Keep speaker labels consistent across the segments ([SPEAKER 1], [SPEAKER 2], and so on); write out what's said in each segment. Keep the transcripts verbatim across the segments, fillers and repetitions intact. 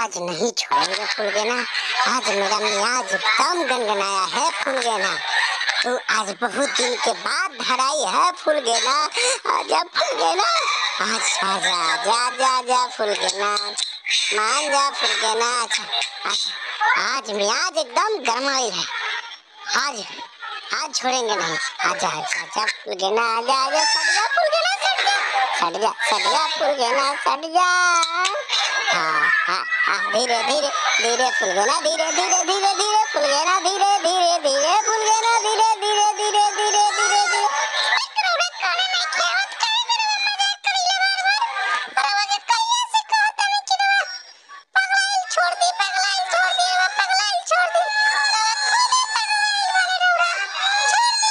[SPEAKER 1] आज नहीं छोड़ेंगे फुलगेना। आज मेरा मियाज एकदम गनगनाया है फुलगेना। तू आज बहुत दिन के बाद धराई है फुलगेना। आजा फुलगेना, आज आजा, जा जा जा फुलगेना, मान जा फुलगेना। अच्छा अच्छा, आज मियाज एकदम गरमाई है। आज आज छोड़ेंगे नहीं। आजा आजा आजा फुलगेना, आजा आजा, सट जा फुलगेना, सट जा, सट जा सट जा फुलगेना, सट जा। हाँ हाँ हाँ, धीरे धीरे धीरे फुलगेना, धीरे धीरे धीरे धीरे फुलगेना, धीरे धीरे धीरे फुलगेना, धीरे धीरे धीरे धीरे धीरे धीरे।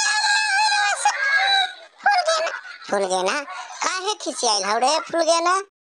[SPEAKER 1] फुलगेना काहे खिसियाइल हौ रे फुलगेना?